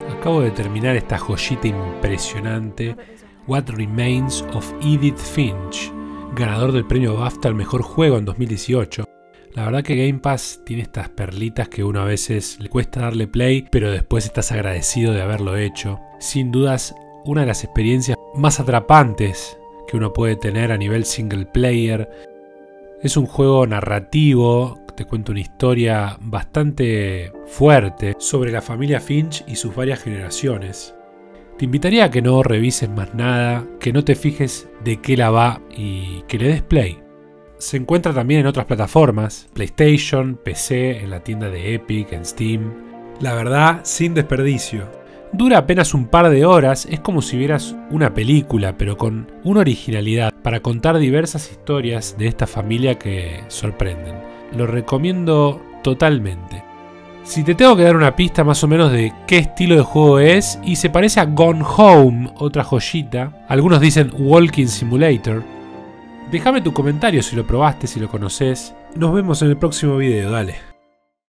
Acabo de terminar esta joyita impresionante, What Remains of Edith Finch, ganador del premio BAFTA al mejor juego en 2018. La verdad que Game Pass tiene estas perlitas que uno a veces le cuesta darle play, pero después estás agradecido de haberlo hecho. Sin dudas, una de las experiencias más atrapantes que uno puede tener a nivel single player. Es un juego narrativo, te cuenta una historia bastante fuerte sobre la familia Finch y sus varias generaciones. Te invitaría a que no revises más nada, que no te fijes de qué la va y que le des play. Se encuentra también en otras plataformas, PlayStation, PC, en la tienda de Epic, en Steam. La verdad, sin desperdicio. Dura apenas un par de horas, es como si vieras una película, pero con una originalidad para contar diversas historias de esta familia que sorprenden. Lo recomiendo totalmente. Si te tengo que dar una pista más o menos de qué estilo de juego es, y se parece a Gone Home, otra joyita. Algunos dicen Walking Simulator. Déjame tu comentario si lo probaste, si lo conoces. Nos vemos en el próximo video, dale.